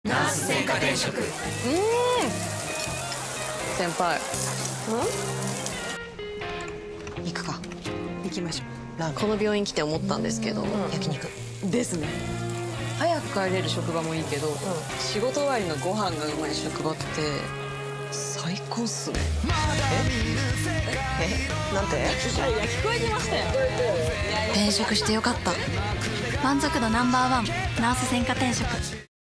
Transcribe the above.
ナース専科転職。 先輩、 行くか。行きましょう。ラーメン、 この病院来て思ったんですけど、 焼肉ですね。早く帰れる職場もいいけど、仕事終わりのご飯がうまい職場って最高っすね。 なんて？ いや聞こえてましたよ。 転職してよかった。満足度ナンバーワン、ナース専科転職。